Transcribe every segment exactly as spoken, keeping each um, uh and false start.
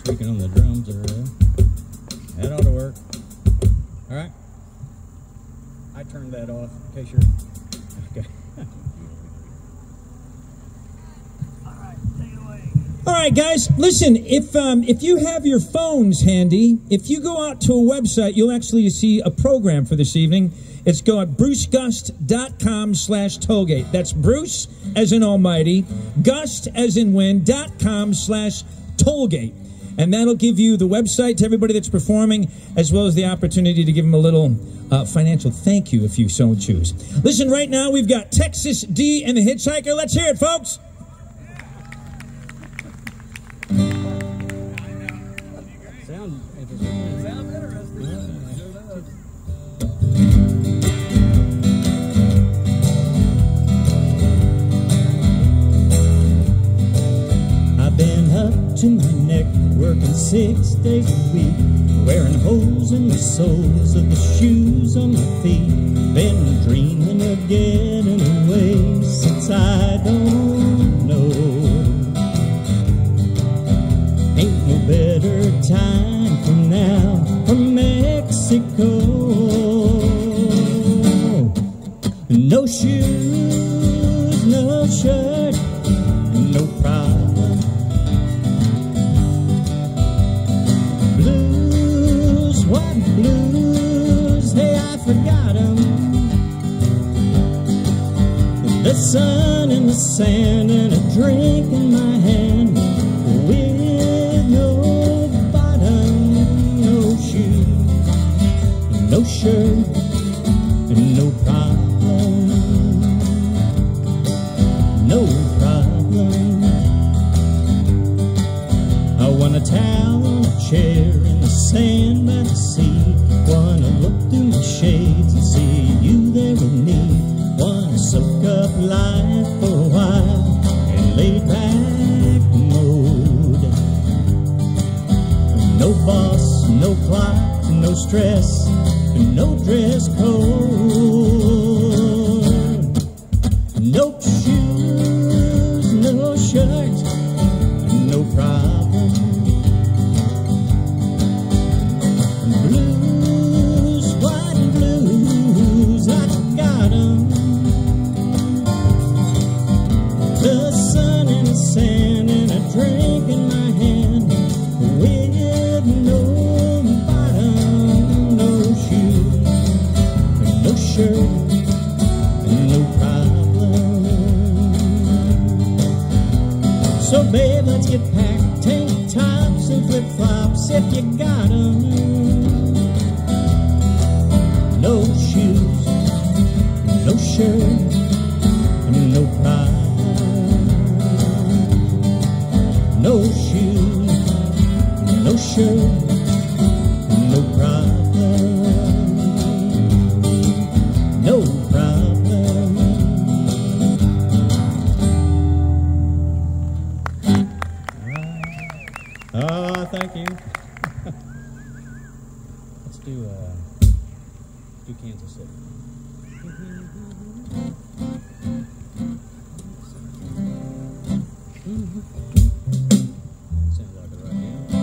tweaking on the drums there. That ought to work. All right. I turned that off in case you're... Okay. All right, guys, listen, if um, if you have your phones handy, if you go out to a website, you'll actually see a program for this evening. It's go at brucegust.com slash tollgate. That's Bruce, as in almighty, Gust, as in wind, dot com slash tollgate. And that'll give you the website to everybody that's performing, as well as the opportunity to give them a little uh, financial thank you if you so choose. Listen, right now we've got Texas D and the Hitchhiker. Let's hear it, folks. Sound interesting. Sounds interesting. I've been up to my neck, working six days a week, wearing holes in the soles of the shoes on my feet. Been dreaming of getting away since I don't know. Ain't no better time from now for Mexico. No shoes, no shirt, no problem. Blues, what blues? Hey, I forgot 'em. The sun and the sand and a drink in my hand. No shirt, no problem, no problem. I want a towel and a chair in the sand by the sea. Wanna look through my shades and see you there with me. Wanna soak up life for a while in laid back mode. No boss, no clock, no stress, no dress code. No shoes, no shirt, no problem. Blues, white blues, I got 'em. The sun and the sand and a drink in my hand with no no problem. So babe, let's get packed, tank tops and flip-flops if you got 'em. No shoes, no shirt, no problem. No shoes, no shirt, no problem. No problem. Oh, thank you. Let's do uh, do Kansas City. Sounds like it right now.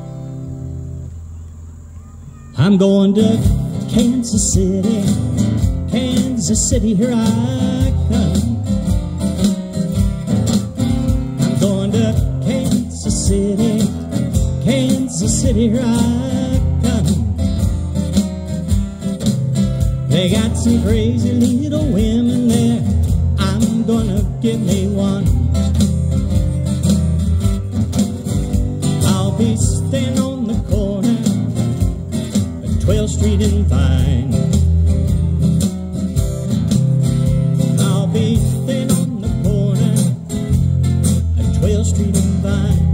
I'm going to Kansas City. Kansas City, here I come. I'm going to Kansas City. Kansas City, here I come. They got some crazy little women there. I'm gonna give me one. I'll be staying on the corner of twelfth street and Vine. I'll be staying on the corner of twelfth street and Vine.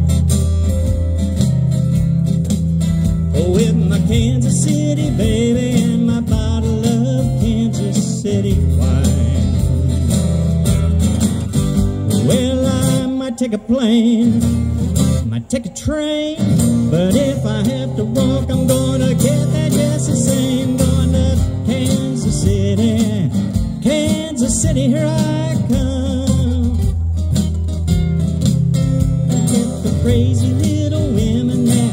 Oh, with my Kansas City baby and my bottle of Kansas City wine. Well, I might take a plane, might take a train, but if I have to walk, I'm gonna get there just the same. Going to Kansas City, Kansas City, here I come. Get the crazy little women there.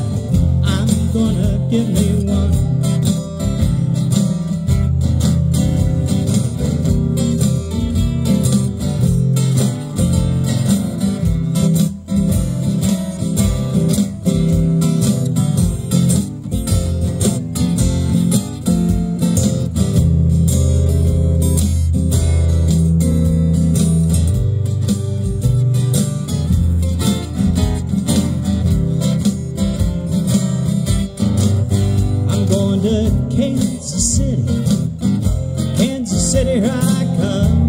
Kansas City, Kansas City, here I come.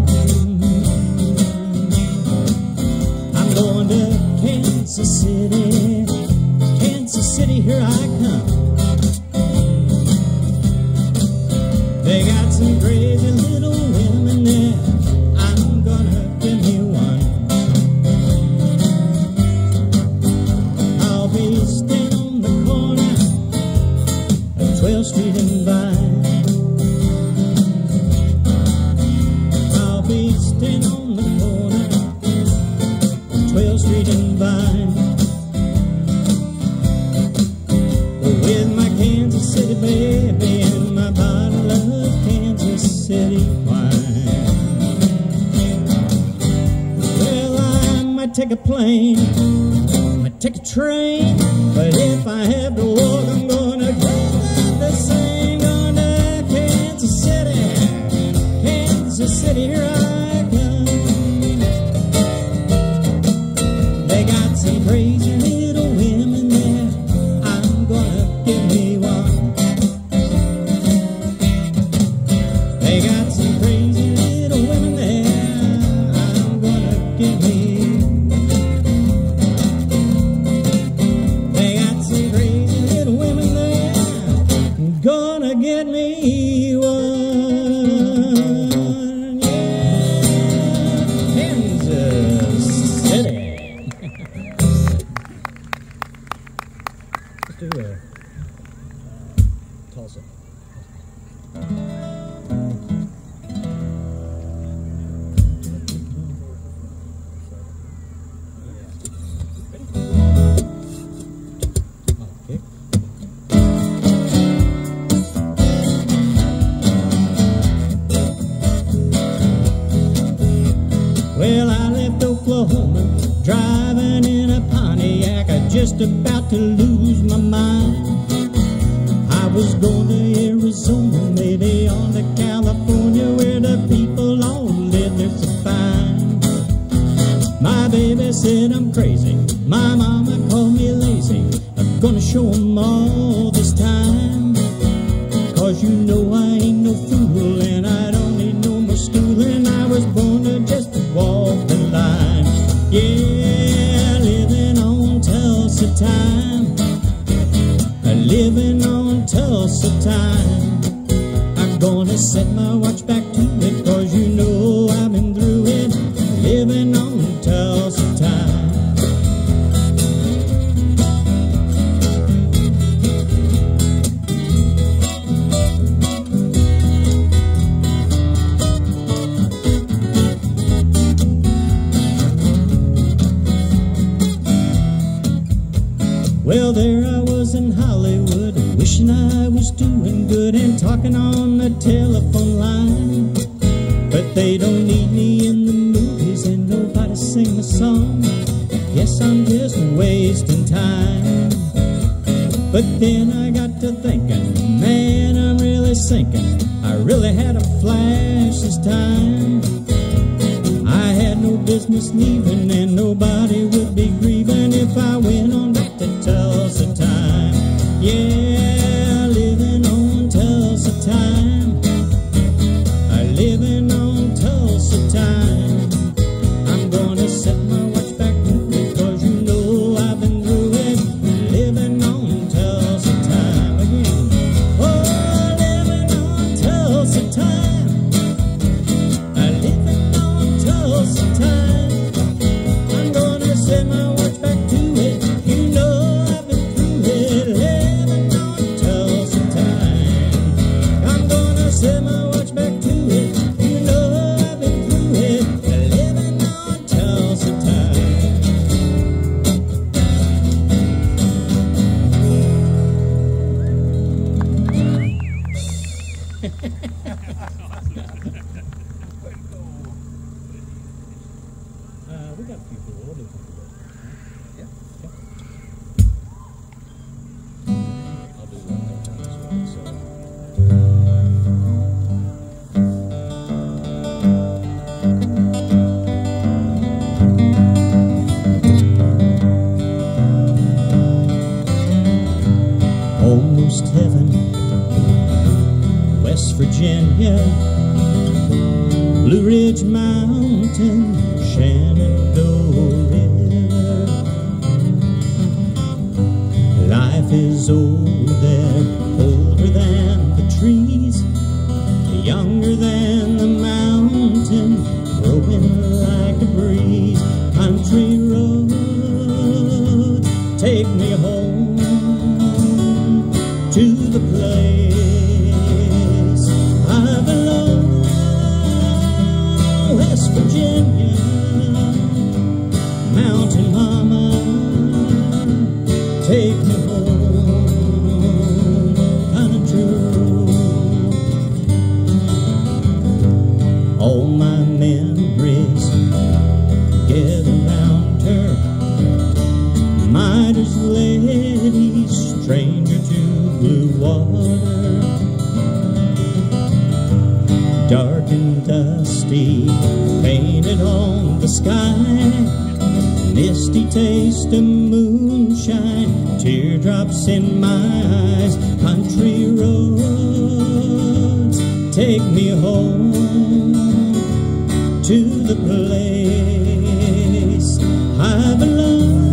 I'm going to Kansas City, Kansas City, here I come. They got some crazy little women there. I'm gonna give me one. I'll be standing on the corner of twelfth Street and Vine. I'll be standing on the corner of twelfth Street and Vine, with my Kansas City baby and my bottle of Kansas City wine. Well, I might take a plane, might take a train, but if I have to walk, I'm gonna go the same. Going to Kansas City, Kansas City, here I come. They got some crazy little women there. I'm gonna give me one. They got some crazy little women there. I'm gonna give me. They got some crazy little women there. I'm gonna get me one. Yeah, Kansas City. Let's do a Tulsa. Okay. Well, I left Oklahoma, driving in a Pontiac, I just about to lose my mind. I was going to Arizona, maybe on to California, where the people all live there so fine. My baby said I'm crazy, my mama called me lazy. I'm gonna show 'em all this time, 'cause you know I ain't no fool, and I don't need no more schooling. I was born to just walk the line. Yeah, living on Tulsa time, living on Tulsa time. I'm gonna set my watch back to it, 'cause you know I've been through it. Living on Tulsa time. Well, there I was in Hollywood, wishing I was doing good and talking on the telephone line. But they don't need me in the movies and nobody sing a song. Guess I'm just wasting time. But then I got to thinking, man, I'm really sinking. I really had a flash this time. I had no business leaving, and nobody would be grieving if I went on back to Tulsa time. Yeah, living on Tulsa time. Living on Tulsa time. I'm gonna set my watch back to it, 'cause you know I've been through it. Living on Tulsa time again. Oh, living on Tulsa time. Living on Tulsa time. I'm gonna set my watch back to it. You know I've been through it. Living on Tulsa time. I'm gonna set my watch back to it. You know I've been through it. Living on Tulsa time. Uh, we got a few people. We'll do a couple of those. Yeah. I'll do one more time as well. So. Almost heaven. West Virginia, Blue Ridge Mountain, Shenandoah River. Life is old there, older than the trees, younger than the mountain, growing like a breeze. Country roads take me home to the place I belong. West Virginia, mountain mama, take me home, country road. All my memories gather round her, miner's lady, stranger to blue water. Dark and dusty, painted on the sky, misty taste of moonshine, teardrops in my eyes. Country roads take me home to the place I belong.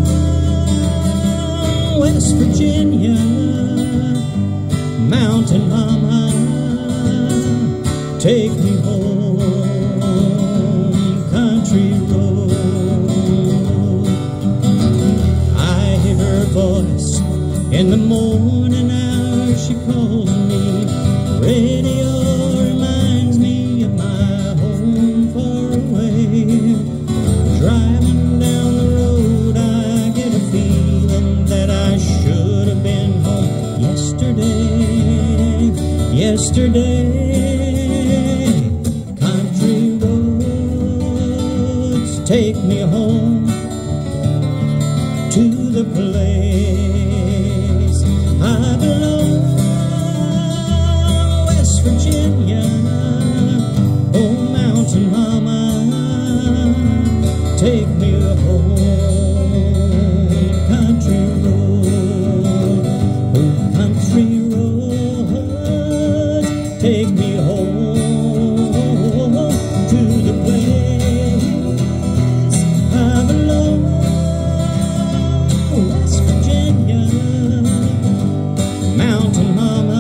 West Virginia, mountain mama, take me home, country road. I hear her voice in the morning hour, she calls me. Radio reminds me of my home far away. Driving down the road, I get a feeling that I should have been home yesterday, yesterday. Country roads take me home to the place I belong. West Virginia, oh mountain mama, take me home, country road. Oh country road, take me home to the place I belong. West Virginia, mountain mama,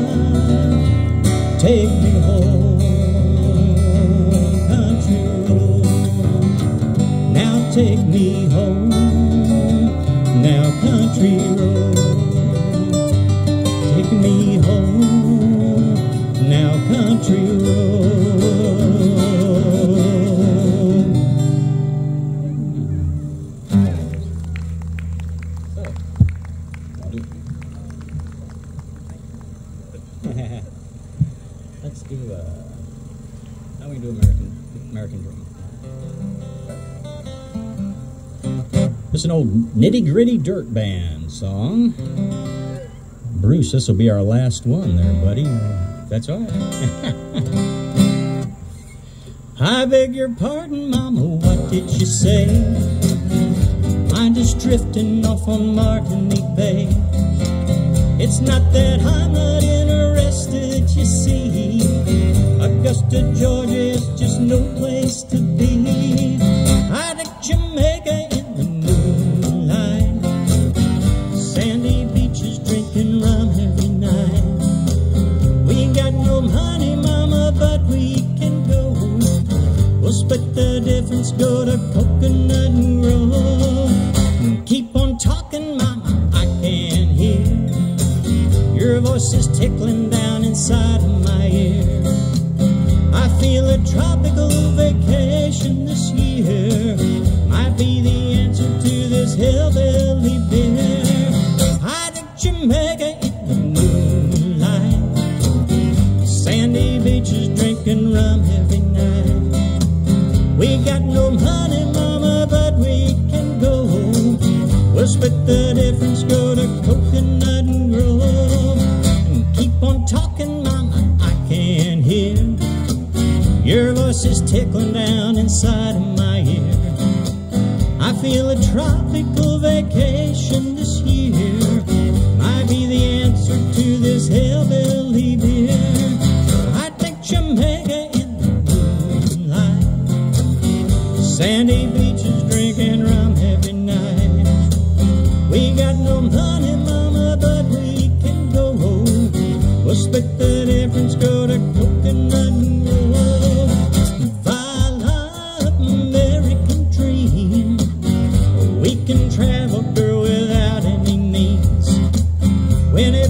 take me home, country road. Now take me home, now country road. Take me home, now country road. Let's do uh how we do American American Dream. This is an old Nitty Gritty Dirt Band song. Bruce, this will be our last one there, buddy. That's all right. I beg your pardon, mama, what did you say? I'm just drifting off on Martinique Bay. It's not that I'm not interested, you see. Augusta, Georgia is just no place to be. I like Jamaica in the moonlight, sandy beaches drinking rum every night. We ain't got no money, mama, but we can go. We'll split the difference, go to Coconut Grove. Keep on talking, mama, I can hear your voice is tickling down inside of my ear. I feel a tropical vacation this year might be the answer to this hillbilly beer. I like Jamaica in the moonlight, sandy beaches drinking rum every night. We got no money, mama, but we can go. We'll split the difference, go to Coconut Grove. And keep on talking, mama, I can hear your voice is tickling down inside of my ear. I feel a tropical vacation this year might be the answer to this hillbilly beer.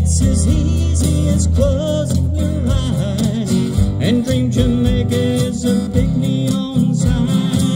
It's as easy as closing your eyes and dream Jamaica is a big neon sign.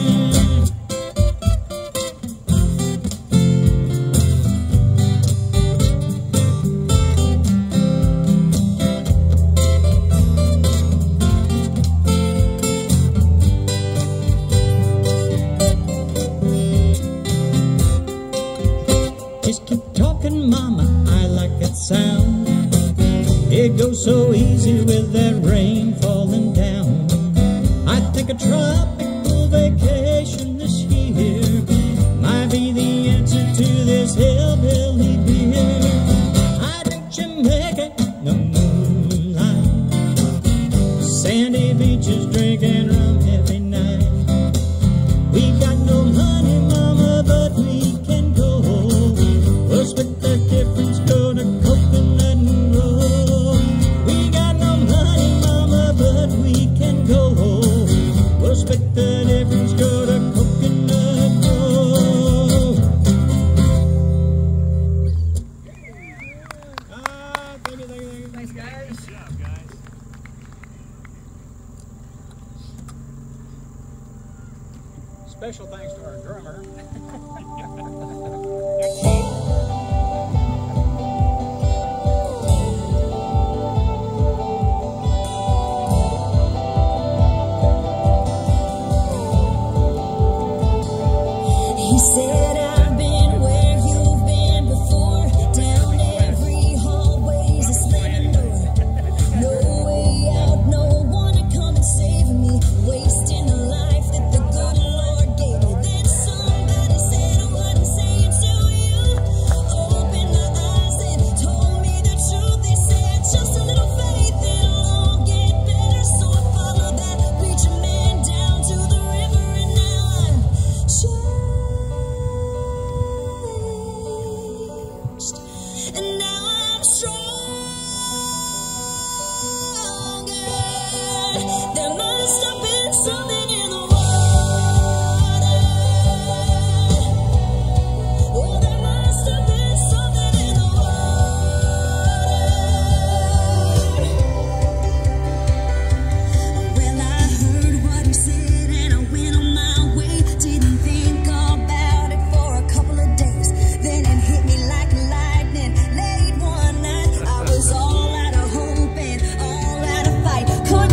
Just keep talking, mama, I like that sound. It goes so easy with that rain falling down. I think a tropical vacation this year might be the answer to this hillbilly beer. I drink Jamaica in the moonlight, sandy beaches drinking rum every night. We got no money, mama, but we can go. We'll split the difference, go to Coconut and Grove. We got no money, mama, but we can go. We'll split the difference, go to Coconut Grove. Ah, thank you, thank you, thank you. Thanks, guys. Good job, guys. Special thanks to our drummer.